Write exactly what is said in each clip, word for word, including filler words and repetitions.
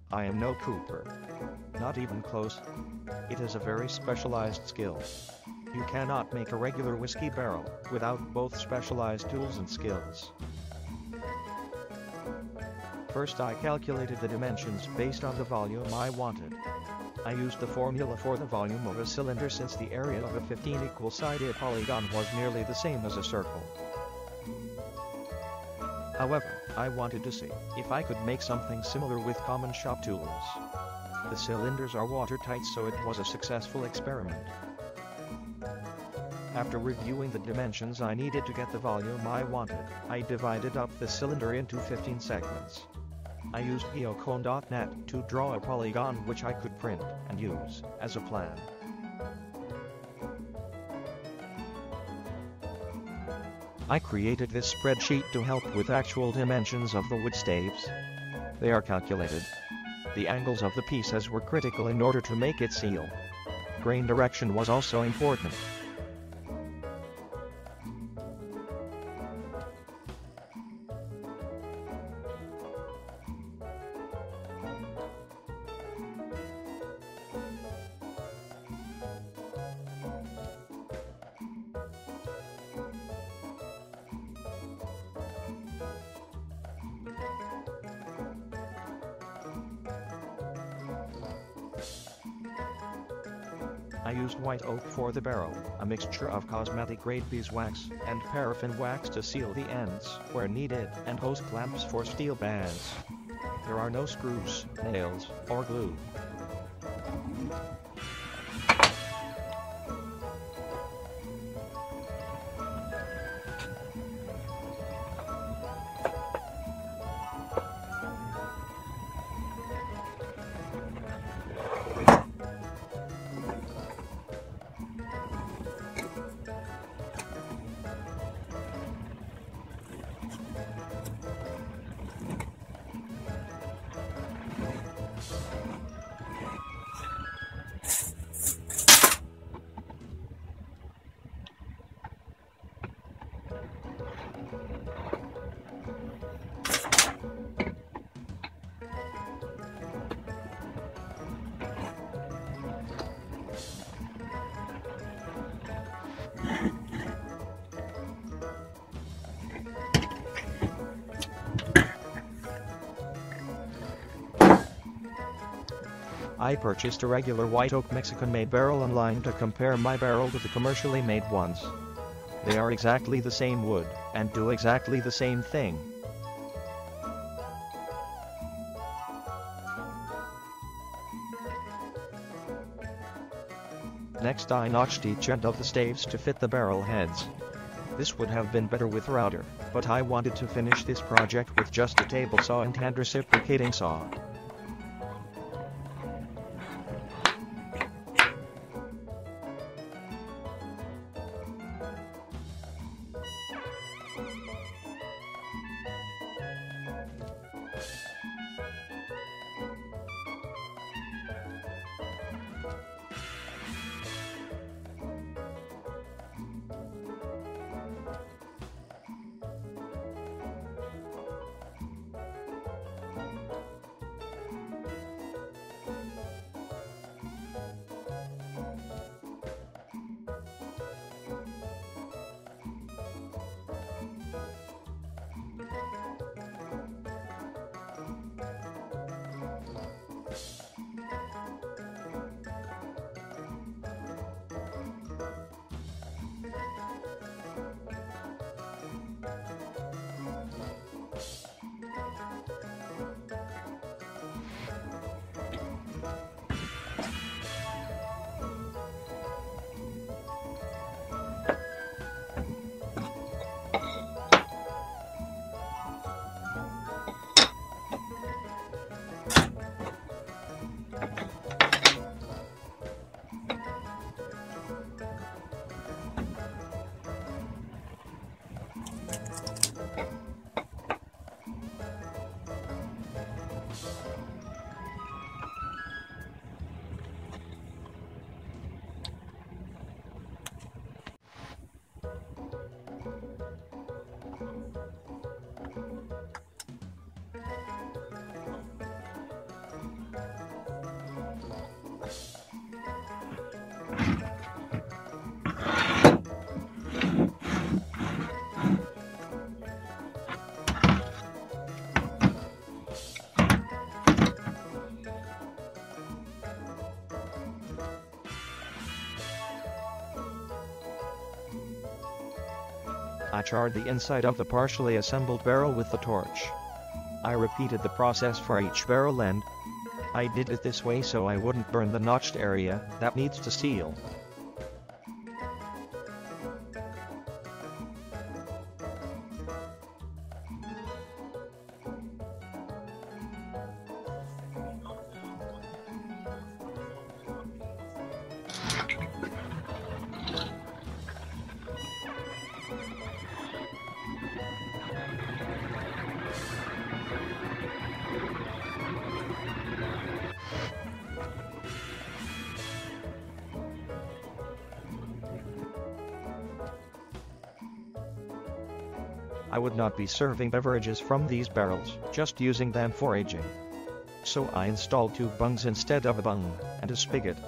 I am no cooper. Not even close. It is a very specialized skill. You cannot make a regular whiskey barrel without both specialized tools and skills. First, I calculated the dimensions based on the volume I wanted. I used the formula for the volume of a cylinder since the area of a fifteen equal-sided polygon was nearly the same as a circle. However, I wanted to see if I could make something similar with common shop tools. The cylinders are watertight, so it was a successful experiment. After reviewing the dimensions I needed to get the volume I wanted, I divided up the cylinder into fifteen segments. I used geocone dot net to draw a polygon which I could print and use as a plan. I created this spreadsheet to help with actual dimensions of the wood staves. They are calculated. The angles of the pieces were critical in order to make it seal. Grain direction was also important. I used white oak for the barrel, a mixture of cosmetic-grade beeswax and paraffin wax to seal the ends where needed, and hose clamps for steel bands. There are no screws, nails, or glue. I purchased a regular white oak Mexican-made barrel online to compare my barrel with the commercially made ones. They are exactly the same wood, and do exactly the same thing. Next, I notched each end of the staves to fit the barrel heads. This would have been better with a router, but I wanted to finish this project with just a table saw and hand reciprocating saw. charred the inside of the partially assembled barrel with the torch. I repeated the process for each barrel end. I did it this way so I wouldn't burn the notched area that needs to seal. I would not be serving beverages from these barrels, just using them for aging. So I installed two bungs instead of a bung, and a spigot.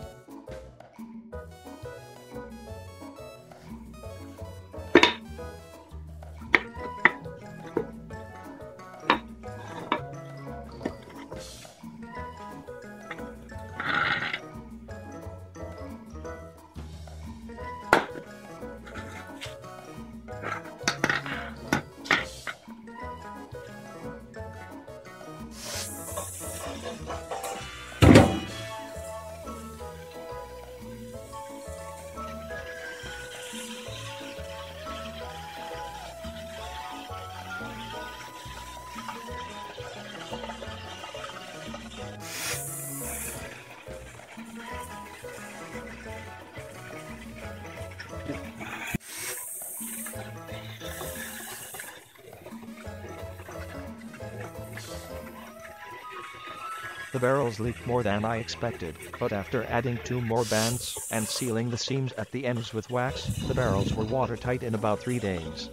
The barrels leaked more than I expected, but after adding two more bands and sealing the seams at the ends with wax, the barrels were watertight in about three days.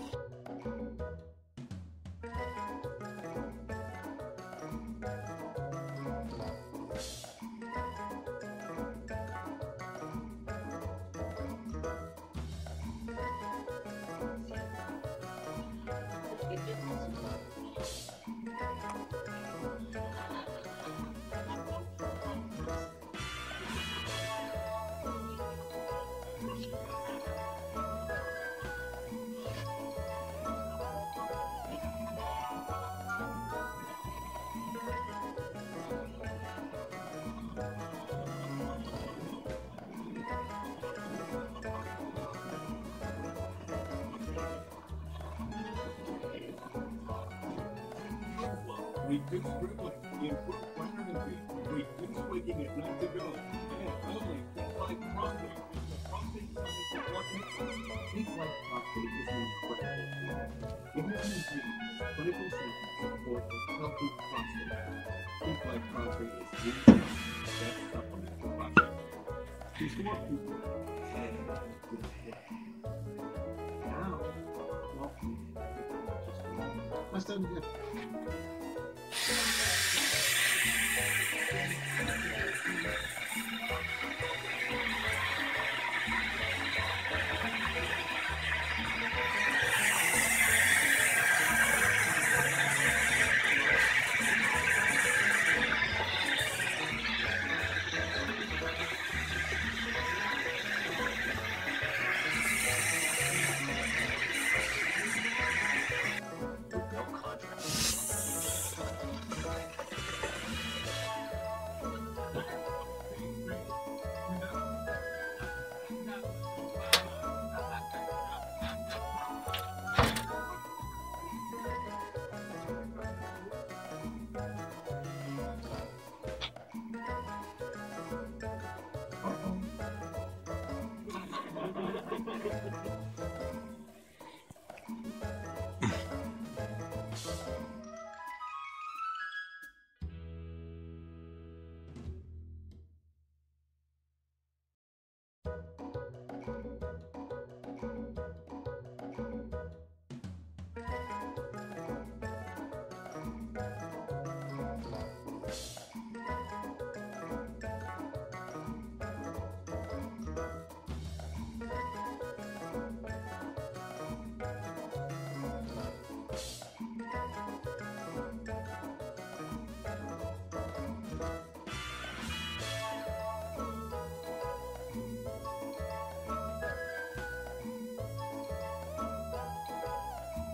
Reduce dribbling, improve vitamin B, reduce waking at night to go, and only Think Like Prostate is the prostate science department. Think Like Prostate is an incredible tool. It has ingredients, clinical science support a healthy prostate. Think Like Prostate is the best supplement for prostate. Before people had good head. Now, well, just let's do it.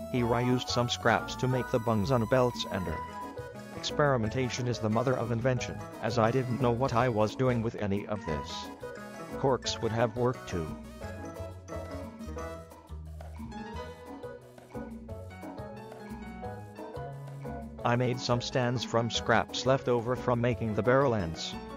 He reused some scraps to make the bungs on belts ender. Experimentation is the mother of invention, as I didn't know what I was doing with any of this. Corks would have worked too. I made some stands from scraps left over from making the barrel ends.